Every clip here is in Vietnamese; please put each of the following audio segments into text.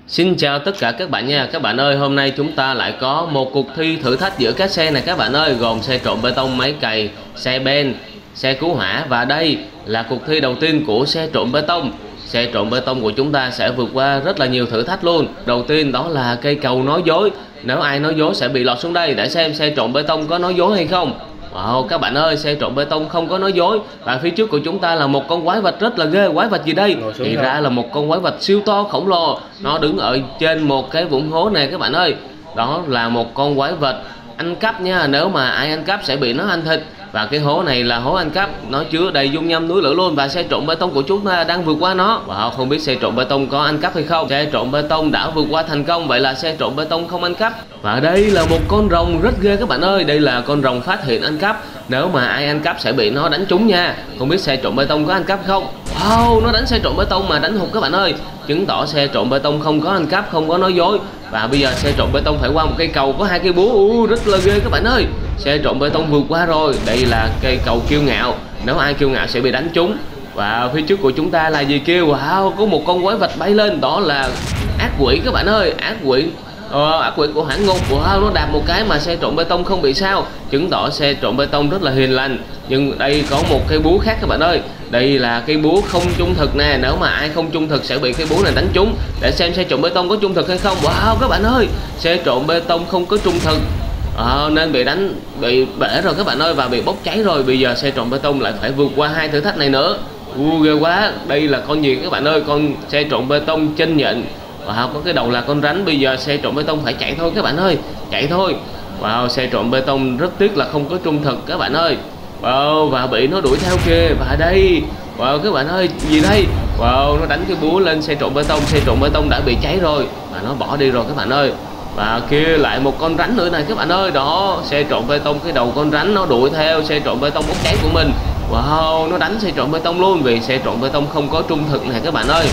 Xin chào tất cả các bạn nha. Các bạn ơi, hôm nay chúng ta lại có một cuộc thi thử thách giữa các xe này các bạn ơi, gồm xe trộn bê tông, máy cày, xe ben, xe cứu hỏa. Và đây là cuộc thi đầu tiên của xe trộn bê tông. Xe trộn bê tông của chúng ta sẽ vượt qua rất là nhiều thử thách luôn. Đầu tiên đó là cây cầu nói dối. Nếu ai nói dối sẽ bị lọt xuống đây để xem xe trộn bê tông có nói dối hay không. Wow, các bạn ơi, xe trộn bê tông không có nói dối. Và phía trước của chúng ta là một con quái vật rất là ghê. Quái vật gì đây? Thì ra là một con quái vật siêu to khổng lồ. Nó đứng ở trên một cái vũng hố này các bạn ơi. Đó là một con quái vật ăn cắp nha. Nếu mà ai ăn cắp sẽ bị nó ăn thịt. Và cái hố này là hố ăn cắp, nó chứa đầy dung nham núi lửa luôn. Và xe trộn bê tông của chúng ta đang vượt qua nó. Wow, không biết xe trộn bê tông có ăn cắp hay không. Xe trộn bê tông đã vượt qua thành công, vậy là xe trộn bê tông không ăn cắp. Và đây là một con rồng rất ghê các bạn ơi. Đây là con rồng phát hiện ăn cắp. Nếu mà ai ăn cắp sẽ bị nó đánh trúng nha. Không biết xe trộn bê tông có ăn cắp không. Wow, nó đánh xe trộn bê tông mà đánh hụt các bạn ơi. Chứng tỏ xe trộn bê tông không có ăn cắp, không có nói dối. Và bây giờ xe trộn bê tông phải qua một cây cầu có hai cây búa. Rất là ghê các bạn ơi. Xe trộn bê tông vượt qua rồi. Đây là cây cầu kiêu ngạo. Nếu ai kiêu ngạo sẽ bị đánh trúng. Và phía trước của chúng ta là gì kia? Wow, có một con quái vật bay lên. Đó là ác quỷ các bạn ơi. Ác quỷ của hãng ngục. Wow, nó đạp một cái mà xe trộn bê tông không bị sao, chứng tỏ xe trộn bê tông rất là hiền lành. Nhưng đây có một cây búa khác các bạn ơi. Đây là cây búa không trung thực nè. Nếu mà ai không trung thực sẽ bị cây búa này đánh trúng. Để xem xe trộn bê tông có trung thực hay không. Wow các bạn ơi, xe trộn bê tông không có trung thực, nên bị bể rồi các bạn ơi, và bị bốc cháy rồi. Bây giờ xe trộn bê tông lại phải vượt qua hai thử thách này nữa. Ghê quá. Đây là con gì các bạn ơi? Con xe trộn bê tông chênh nhện. Wow, có cái đầu là con rắn. Bây giờ xe trộn bê tông phải chạy thôi các bạn ơi, chạy thôi. Wow, xe trộn bê tông rất tiếc là không có trung thực các bạn ơi. Wow, và bị nó đuổi theo kìa. Và đây, wow các bạn ơi, gì đây? Wow, nó đánh cái búa lên xe trộn bê tông. Xe trộn bê tông đã bị cháy rồi và nó bỏ đi rồi các bạn ơi. Và kia lại một con rắn nữa này các bạn ơi. Đó, xe trộn bê tông, cái đầu con rắn nó đuổi theo xe trộn bê tông bốc cháy của mình. Wow, nó đánh xe trộn bê tông luôn vì xe trộn bê tông không có trung thực này các bạn ơi.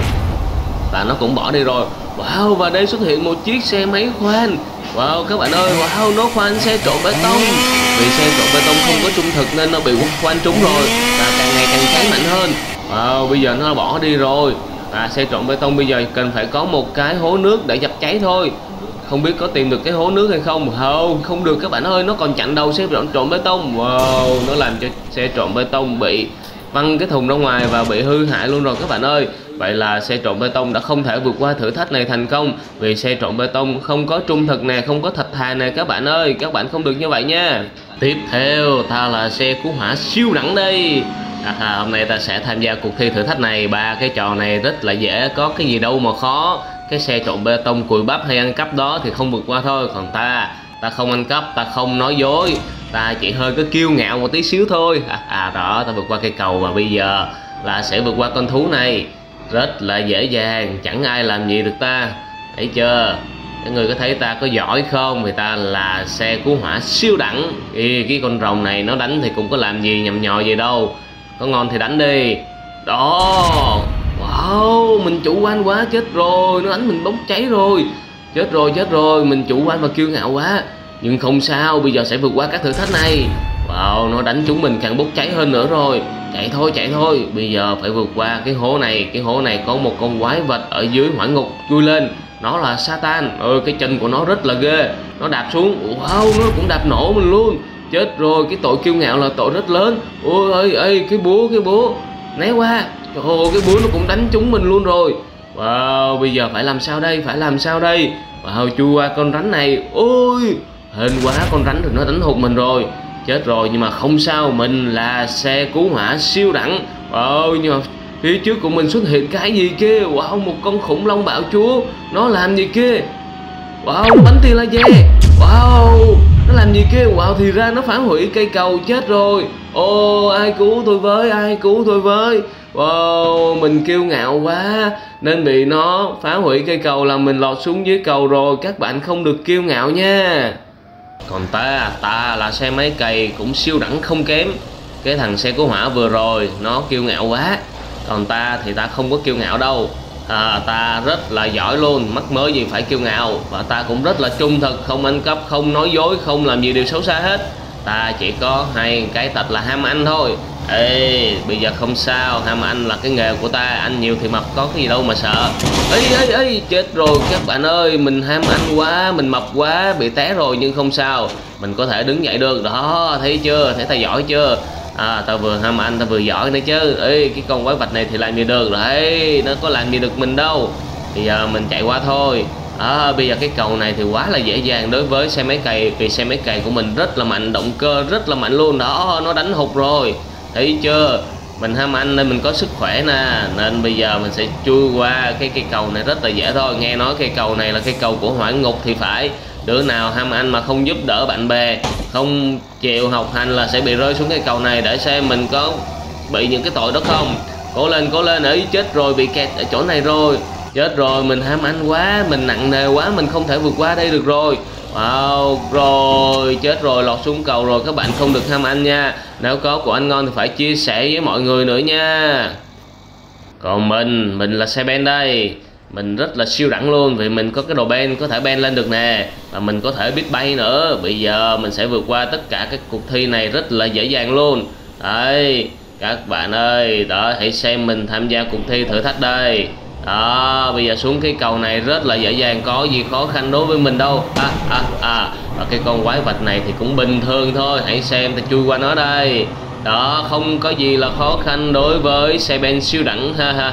Và nó cũng bỏ đi rồi. Wow, và đây xuất hiện một chiếc xe máy khoan. Wow các bạn ơi, wow, nó khoan xe trộn bê tông. Vì xe trộn bê tông không có trung thực nên nó bị khoan trúng rồi và càng ngày càng cháy mạnh hơn. Wow, bây giờ nó bỏ đi rồi. Và xe trộn bê tông bây giờ cần phải có một cái hố nước để dập cháy thôi. Không biết có tìm được cái hố nước hay không. Không được các bạn ơi, nó còn chặn đầu xe trộn bê tông. Wow, nó làm cho xe trộn bê tông bị văng cái thùng ra ngoài và bị hư hại luôn rồi các bạn ơi. Vậy là xe trộn bê tông đã không thể vượt qua thử thách này thành công vì xe trộn bê tông không có trung thực nè, không có thật thà nè các bạn ơi. Các bạn không được như vậy nha. Tiếp theo ta là xe cứu hỏa siêu nặng đây. Hôm nay ta sẽ tham gia cuộc thi thử thách này. Ba cái trò này rất là dễ, có cái gì đâu mà khó. Cái xe trộn bê tông cùi bắp hay ăn cắp đó thì không vượt qua thôi. Còn ta không ăn cắp, ta không nói dối, ta chỉ hơi có kiêu ngạo một tí xíu thôi. Đó, ta vượt qua cây cầu và bây giờ là sẽ vượt qua con thú này rất là dễ dàng, chẳng ai làm gì được ta. Thấy chưa? Các người có thấy ta có giỏi không? Thì ta là xe cứu hỏa siêu đẳng. Cái con rồng này nó đánh thì cũng có làm gì nhầm nhò gì đâu. Có ngon thì đánh đi. Đó. Wow, mình chủ quan quá, chết rồi, nó đánh mình bốc cháy rồi. Chết rồi, mình chủ quan và kiêu ngạo quá. Nhưng không sao, bây giờ sẽ vượt qua các thử thách này. Wow, nó đánh chúng mình càng bốc cháy hơn nữa rồi. Chạy thôi, bây giờ phải vượt qua cái hố này. Cái hố này có một con quái vật ở dưới hỏa ngục chui lên. Nó là Satan. Cái chân của nó rất là ghê. Nó đạp xuống, wow, nó cũng đạp nổ mình luôn. Chết rồi, cái tội kiêu ngạo là tội rất lớn. Ôi ơi, cái búa né qua. Trời ơi, cái búa nó cũng đánh trúng mình luôn rồi. Wow, bây giờ phải làm sao đây? Wow, chui qua con rắn này. Ôi, hên quá, con rắn thì nó đánh hụt mình rồi. Chết rồi, nhưng mà không sao, mình là xe cứu hỏa siêu đẳng. Wow, nhưng mà phía trước của mình xuất hiện cái gì kia? Wow, một con khủng long bạo chúa. Nó làm gì kia? Wow, nó bắn tia laser. Wow, nó làm gì kia? Wow, thì ra nó phá hủy cây cầu. Chết rồi. Ai cứu tôi với. Wow, mình kiêu ngạo quá nên bị nó phá hủy cây cầu, làm mình lọt xuống dưới cầu rồi. Các bạn không được kiêu ngạo nha. Còn ta là xe máy cày cũng siêu đẳng không kém. Cái thằng xe cứu hỏa vừa rồi nó kiêu ngạo quá. Còn ta thì ta không có kiêu ngạo đâu. Ta rất là giỏi luôn, mắc mớ gì phải kiêu ngạo. Và ta cũng rất là trung thực, không ăn cắp, không nói dối, không làm gì điều xấu xa hết. Ta chỉ có hai cái tật là ham ăn thôi. Ê, bây giờ không sao, ham anh là cái nghề của ta, anh nhiều thì mập có cái gì đâu mà sợ. Ê, chết rồi các bạn ơi, mình ham anh quá, mình mập quá, bị té rồi nhưng không sao, mình có thể đứng dậy được. Đó, thấy chưa, thấy ta giỏi chưa? Ta vừa ham anh, ta vừa giỏi nữa chứ. Ê, cái con quái vật này thì làm gì được đấy, nó có làm gì được mình đâu. Bây giờ mình chạy qua thôi. Bây giờ cái cầu này thì quá là dễ dàng đối với xe máy cày, vì xe máy cày của mình rất là mạnh, động cơ rất là mạnh luôn. Đó, nó đánh hụt rồi, thấy chưa? Mình ham anh nên mình có sức khỏe nè, nên bây giờ mình sẽ chui qua cái cây cầu này rất là dễ thôi. Nghe nói cây cầu này là cây cầu của hỏa ngục thì phải. Đứa nào ham anh mà không giúp đỡ bạn bè, không chịu học hành là sẽ bị rơi xuống cây cầu này. Để xem mình có bị những cái tội đó không. Cố lên. Ấy, chết rồi, bị kẹt ở chỗ này rồi. Chết rồi, mình ham anh quá, mình nặng nề quá, mình không thể vượt qua đây được rồi. Wow, rồi, chết rồi, lọt xuống cầu rồi. Các bạn không được ham anh nha. Nếu có của anh ngon thì phải chia sẻ với mọi người nữa nha. Còn mình là xe ben đây. Mình rất là siêu đẳng luôn, vì mình có cái đồ ben có thể ben lên được nè, và mình có thể biết bay nữa. Bây giờ mình sẽ vượt qua tất cả các cuộc thi này rất là dễ dàng luôn. Đấy, các bạn ơi, đó, hãy xem mình tham gia cuộc thi thử thách đây. Đó, bây giờ xuống cái cầu này rất là dễ dàng, có gì khó khăn đối với mình đâu. Và cái con quái vật này thì cũng bình thường thôi, hãy xem ta chui qua nó đây. Đó, không có gì là khó khăn đối với xe ben siêu đẳng.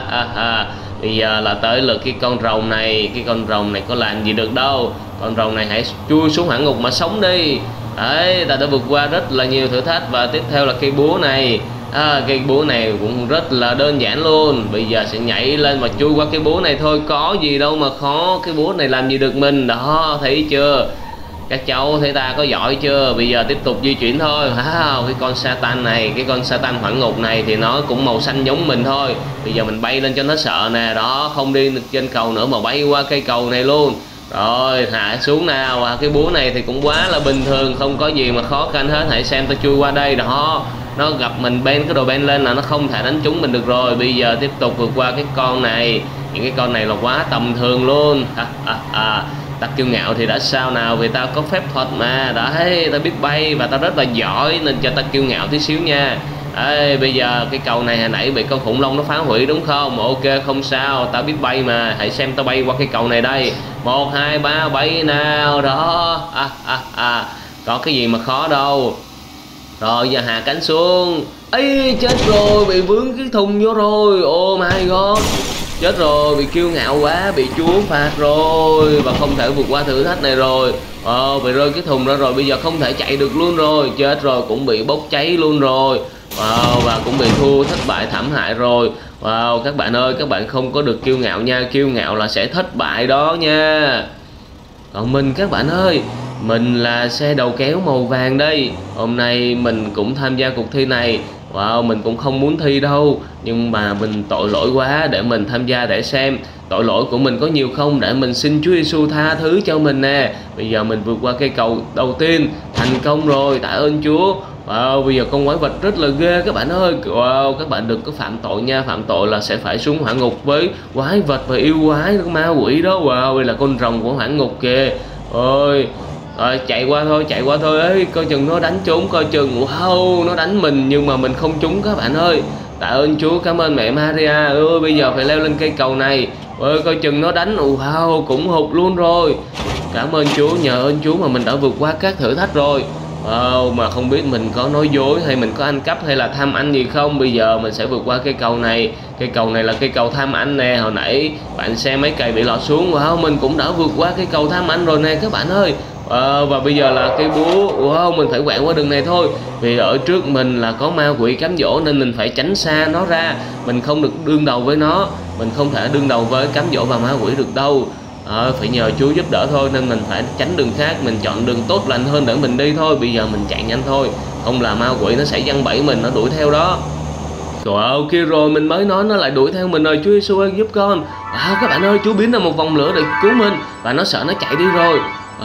Bây giờ là tới lượt cái con rồng này. Cái con rồng này có làm gì được đâu. Con rồng này hãy chui xuống hỏa ngục mà sống đi. Đấy, ta đã vượt qua rất là nhiều thử thách. Và tiếp theo là cây búa này. Cây búa này cũng rất là đơn giản luôn. Bây giờ sẽ nhảy lên và chui qua cái búa này thôi, có gì đâu mà khó. Cái búa này làm gì được mình. Đó, thấy chưa? Các cháu thấy ta có giỏi chưa? Bây giờ tiếp tục di chuyển thôi. Cái con Satan này, cái con Satan hỏa ngục này thì nó cũng màu xanh giống mình thôi. Bây giờ mình bay lên cho nó sợ nè. Đó, không đi được trên cầu nữa mà bay qua cây cầu này luôn. Rồi, hạ xuống nào. Cái búa này thì cũng quá là bình thường, không có gì mà khó khăn hết. Hãy xem ta chui qua đây. Đó, nó gặp mình ben cái đồ ben lên là nó không thể đánh trúng mình được rồi. Bây giờ tiếp tục vượt qua cái con này. Những cái con này là quá tầm thường luôn. Ta kiêu ngạo thì đã sao nào, vì ta có phép thuật mà. Đấy, ta biết bay và ta rất là giỏi, nên cho ta kiêu ngạo tí xíu nha. Đấy, bây giờ cái cầu này hồi nãy bị con khủng long nó phá hủy đúng không? Ok, không sao, ta biết bay mà. Hãy xem ta bay qua cái cầu này đây. 1, 2, 3, bay nào. Đó, có cái gì mà khó đâu. Rồi giờ hạ cánh xuống. Ấy, chết rồi, bị vướng cái thùng vô rồi. Oh my god, chết rồi, bị kiêu ngạo quá, bị Chúa phạt rồi và không thể vượt qua thử thách này rồi. Bị rơi cái thùng ra rồi, bây giờ không thể chạy được luôn rồi. Chết rồi, cũng bị bốc cháy luôn rồi. Và cũng bị thua, thất bại thảm hại rồi. Các bạn ơi, các bạn không có được kiêu ngạo nha, kiêu ngạo là sẽ thất bại đó nha. Còn mình, các bạn ơi, mình là xe đầu kéo màu vàng đây. Hôm nay mình cũng tham gia cuộc thi này. Mình cũng không muốn thi đâu, nhưng mà mình tội lỗi quá để mình tham gia để xem tội lỗi của mình có nhiều không, để mình xin Chúa Giêsu tha thứ cho mình nè. Bây giờ mình vượt qua cây cầu đầu tiên thành công rồi, tạ ơn Chúa. Bây giờ con quái vật rất là ghê các bạn ơi. Các bạn đừng có phạm tội nha, phạm tội là sẽ phải xuống hỏa ngục với quái vật và yêu quái, ma quỷ đó. Đây là con rồng của hỏa ngục kìa. Rồi, chạy qua thôi ấy, coi chừng nó đánh trúng, coi chừng. Nó đánh mình nhưng mà mình không trúng các bạn ơi. Tạ ơn Chúa, cảm ơn mẹ Maria. Bây giờ phải leo lên cây cầu này. Coi chừng nó đánh. Cũng hụt luôn rồi. Cảm ơn Chúa, nhờ ơn Chúa mà mình đã vượt qua các thử thách rồi. Mà không biết mình có nói dối hay mình có ăn cắp hay là tham ăn gì không. Bây giờ mình sẽ vượt qua cây cầu này. Cây cầu này là cây cầu tham ăn nè. Hồi nãy bạn xe máy cày bị lọt xuống. Mình cũng đã vượt qua cây cầu tham ăn rồi nè các bạn ơi. Và bây giờ là cây búa. Mình phải quẹo qua đường này thôi, vì ở trước mình là có ma quỷ cám dỗ nên mình phải tránh xa nó ra. Mình không được đương đầu với nó. Mình không thể đương đầu với cám dỗ và ma quỷ được đâu. Phải nhờ Chúa giúp đỡ thôi, nên mình phải tránh đường khác. Mình chọn đường tốt lành hơn để mình đi thôi. Bây giờ mình chạy nhanh thôi, không là ma quỷ nó sẽ giăng bẫy mình, nó đuổi theo đó. Trời ơi, kia rồi mình mới nói nó lại đuổi theo mình rồi. Chúa Giêsu ơi giúp con. Các bạn ơi, Chúa biến ra một vòng lửa để cứu mình và nó sợ nó chạy đi rồi.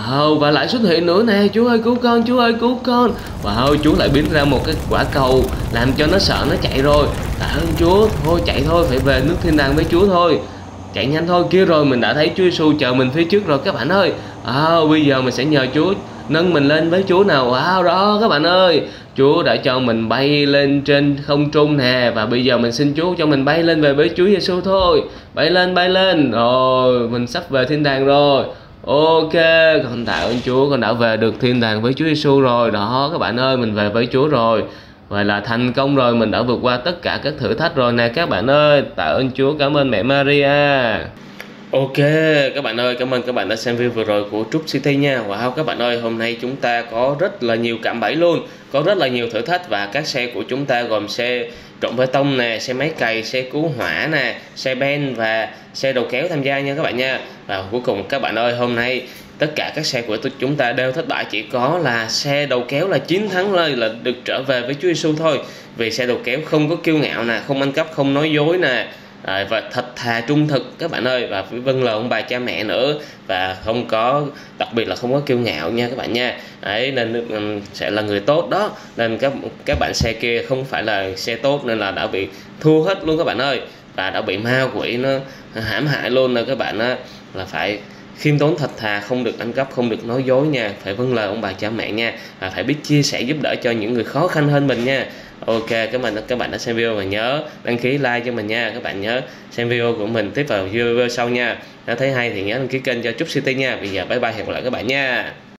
Và lại xuất hiện nữa nè. Chúa ơi cứu con, Chúa ơi cứu con. Chúa lại biến ra một cái quả cầu làm cho nó sợ nó chạy rồi. Tạ ơn Chúa. Thôi chạy thôi, phải về nước thiên đàng với Chúa thôi. Chạy nhanh thôi. Kia rồi mình đã thấy Chúa Giêsu chờ mình phía trước rồi các bạn ơi. Bây giờ mình sẽ nhờ Chúa nâng mình lên với Chúa nào. Đó các bạn ơi, Chúa đã cho mình bay lên trên không trung nè, và bây giờ mình xin Chúa cho mình bay lên về với Chúa Giêsu thôi. Bay lên, rồi mình sắp về thiên đàng rồi. Ok, con tạ ơn Chúa, con đã về được thiên đàng với Chúa Giêsu rồi. Đó các bạn ơi, mình về với Chúa rồi. Vậy là thành công rồi, mình đã vượt qua tất cả các thử thách rồi nè các bạn ơi. Tạ ơn Chúa, cảm ơn mẹ Maria. Ok, các bạn ơi, cảm ơn các bạn đã xem video vừa rồi của Trúc City nha. Wow, các bạn ơi, hôm nay chúng ta có rất là nhiều cạm bẫy luôn, có rất là nhiều thử thách, và các xe của chúng ta gồm xe trộn bê tông nè, xe máy cày, xe cứu hỏa nè, xe ben và xe đầu kéo tham gia nha các bạn nha. Và cuối cùng các bạn ơi, hôm nay tất cả các xe của chúng ta đều thất bại, chỉ có là xe đầu kéo là chiến thắng thôi, là được trở về với Chúa Giêsu thôi. Vì xe đầu kéo không có kiêu ngạo nè, không ăn cắp, không nói dối nè, và thật thà trung thực các bạn ơi, và phải vâng lời ông bà cha mẹ nữa, và không có, đặc biệt là không có kiêu ngạo nha các bạn nha. Đấy, nên sẽ là người tốt đó, nên các bạn xe kia không phải là xe tốt nên là đã bị thua hết luôn các bạn ơi, và đã bị ma quỷ nó hãm hại luôn nè các bạn á. Là phải khiêm tốn thật thà, không được ăn cắp, không được nói dối nha, phải vâng lời ông bà cha mẹ nha, và phải biết chia sẻ giúp đỡ cho những người khó khăn hơn mình nha. Ok, các bạn đã xem video và nhớ đăng ký like cho mình nha. Các bạn nhớ xem video của mình tiếp vào video sau nha. Nếu thấy hay thì nhớ đăng ký kênh cho Trúc City nha. Bây giờ bye bye, hẹn gặp lại các bạn nha.